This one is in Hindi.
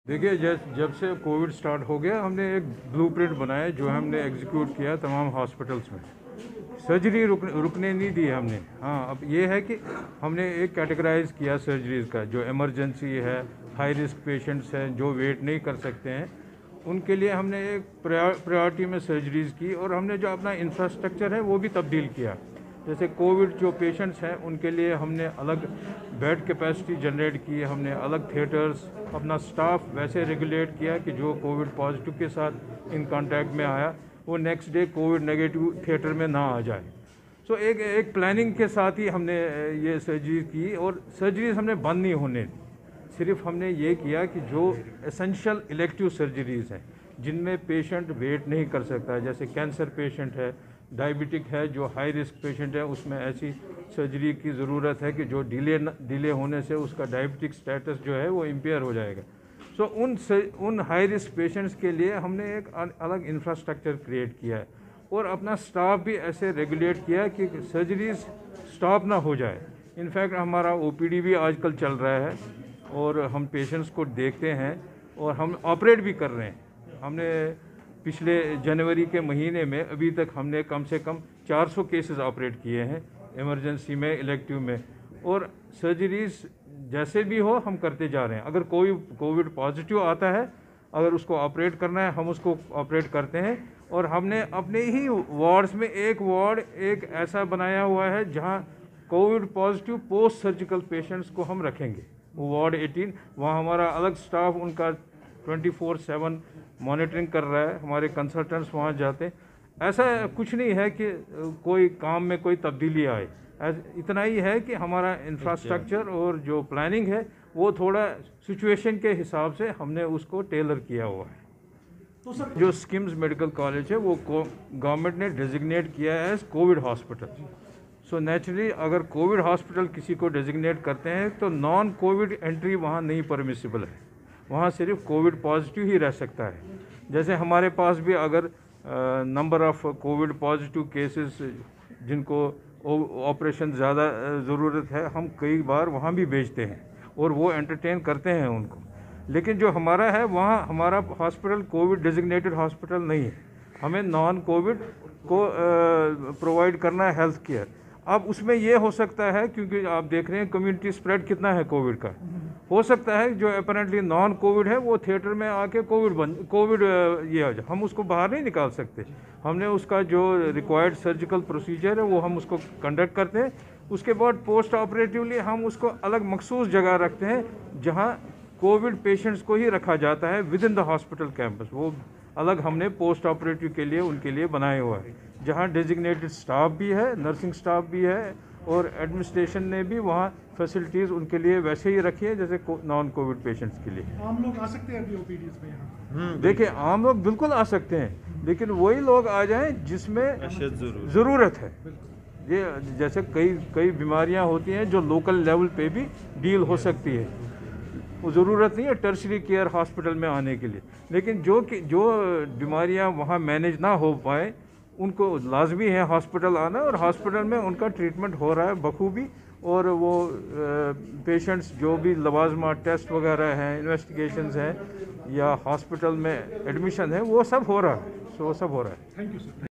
देखिए, जब से कोविड स्टार्ट हो गया हमने एक ब्लूप्रिंट बनाया जो हमने एग्जीक्यूट किया तमाम हॉस्पिटल्स में। सर्जरी रुकने नहीं दी हमने। हाँ, अब ये है कि हमने एक कैटेगराइज किया सर्जरीज़ का, जो इमरजेंसी है, हाई रिस्क पेशेंट्स हैं जो वेट नहीं कर सकते हैं, उनके लिए हमने एक प्रायोरिटी में सर्जरीज़ की और हमने जो अपना इंफ्रास्ट्रक्चर है वो भी तब्दील किया। जैसे कोविड जो पेशेंट्स हैं उनके लिए हमने अलग बेड कैपेसिटी जनरेट की, हमने अलग थिएटर्स, अपना स्टाफ वैसे रेगुलेट किया कि जो कोविड पॉजिटिव के साथ इन कांटेक्ट में आया वो next day covid negative theatre में ना आ जाए। सो एक प्लानिंग के साथ ही हमने ये सर्जरी की और सर्जरीज हमने बंद नहीं होने दी। सिर्फ हमने ये किया कि जो एसेंशियल इलेक्टिव सर्जरीज़ हैं जिनमें पेशेंट वेट नहीं कर सकता है, जैसे कैंसर पेशेंट है, डायबिटिक है, जो हाई रिस्क पेशेंट है, उसमें ऐसी सर्जरी की ज़रूरत है कि जो डिले होने से उसका डायबिटिक स्टेटस जो है वो इम्पेयर हो जाएगा। सो उन हाई रिस्क पेशेंट्स के लिए हमने एक अलग इंफ्रास्ट्रक्चर क्रिएट किया है और अपना स्टाफ भी ऐसे रेगुलेट किया कि सर्जरीज स्टॉप ना हो जाए। इनफैक्ट हमारा ओपीडी भी आजकल चल रहा है और हम पेशेंट्स को देखते हैं और हम ऑपरेट भी कर रहे हैं। हमने पिछले जनवरी के महीने में अभी तक हमने कम से कम 400 केसेस ऑपरेट किए हैं इमरजेंसी में, इलेक्टिव में, और सर्जरीज जैसे भी हो हम करते जा रहे हैं। अगर कोई कोविड पॉजिटिव आता है, अगर उसको ऑपरेट करना है हम उसको ऑपरेट करते हैं। और हमने अपने ही वार्ड्स में एक वार्ड एक ऐसा बनाया हुआ है जहां covid positive post surgical patients को हम रखेंगे, वो वार्ड 18। वहाँ हमारा अलग स्टाफ उनका 24/7 मॉनिटरिंग कर रहा है, हमारे कंसल्टेंट्स वहाँ जाते हैं। ऐसा कुछ नहीं है कि कोई काम में कोई तब्दीली आए, इतना ही है कि हमारा इंफ्रास्ट्रक्चर और जो प्लानिंग है वो थोड़ा सिचुएशन के हिसाब से हमने उसको टेलर किया हुआ है। तो सर, जो स्किम्स मेडिकल कॉलेज है वो गवर्नमेंट ने डेजिग्नेट किया है as covid hospital. So naturally अगर कोविड हॉस्पिटल किसी को डेजिग्नेट करते हैं तो नॉन कोविड एंट्री वहाँ नहीं परमिसिबल है, वहाँ सिर्फ कोविड पॉजिटिव ही रह सकता है। जैसे हमारे पास भी अगर number of covid positive cases जिनको ऑपरेशन ज़्यादा ज़रूरत है, हम कई बार वहाँ भी भेजते हैं और वो एंटरटेन करते हैं उनको। लेकिन जो हमारा है वहाँ हमारा हॉस्पिटल कोविड डेजिग्नेटेड हॉस्पिटल नहीं है, हमें नॉन कोविड को प्रोवाइड करना है हेल्थ केयर। अब उसमें ये हो सकता है, क्योंकि आप देख रहे हैं कम्युनिटी स्प्रेड कितना है कोविड का, हो सकता है जो अपेरेंटली नॉन कोविड है वो थिएटर में आके कोविड ये आ जाए, हम उसको बाहर नहीं निकाल सकते। हमने उसका जो रिक्वायर्ड सर्जिकल प्रोसीजर है वो हम उसको कंडक्ट करते हैं। उसके बाद पोस्ट ऑपरेटिवली हम उसको अलग मखसूस जगह रखते हैं जहाँ कोविड पेशेंट्स को ही रखा जाता है within the hospital campus. वो अलग हमने पोस्ट ऑपरेटिव के लिए उनके लिए बनाया हुआ है, जहाँ डेजिग्नेटेड स्टाफ भी है, नर्सिंग स्टाफ भी है और एडमिनिस्ट्रेशन ने भी वहाँ फैसिलिटीज़ उनके लिए वैसे ही रखी है जैसे नॉन कोविड पेशेंट्स के लिए। आम लोग आ सकते हैं अभी ओपीडीज में यहाँ? देखिए, आम लोग बिल्कुल आ सकते हैं, लेकिन वही लोग आ जाएं जिसमें ज़रूरत है। ये जैसे कई बीमारियां होती हैं जो लोकल लेवल पे भी डील हो सकती है, वो ज़रूरत नहीं है टर्शरी केयर हॉस्पिटल में आने के लिए। लेकिन जो बीमारियां वहाँ मैनेज ना हो पाए उनको लाजमी है हॉस्पिटल आना, और हॉस्पिटल में उनका ट्रीटमेंट हो रहा है बखूबी। और वो पेशेंट्स जो भी लवाजमा टेस्ट वगैरह हैं, इन्वेस्टिगेशंस हैं या हॉस्पिटल में एडमिशन है, वो सब हो रहा है। सो वो सब हो रहा है। Thank you sir.